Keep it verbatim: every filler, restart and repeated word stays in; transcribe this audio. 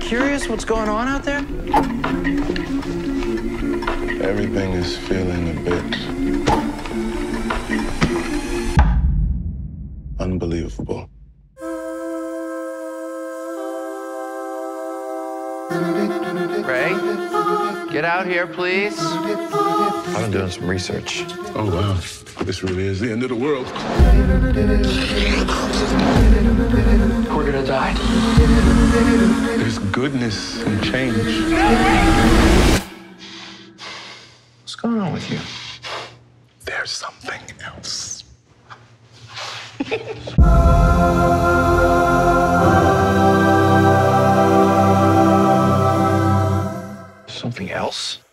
curious what's going on out there? Everything is feeling a bit unbelievable. Ray, get out here, please. I've been doing some research. Oh, wow. This really is the end of the world. We're gonna die. There's goodness and change. What's going on with you? There's something else. Something else?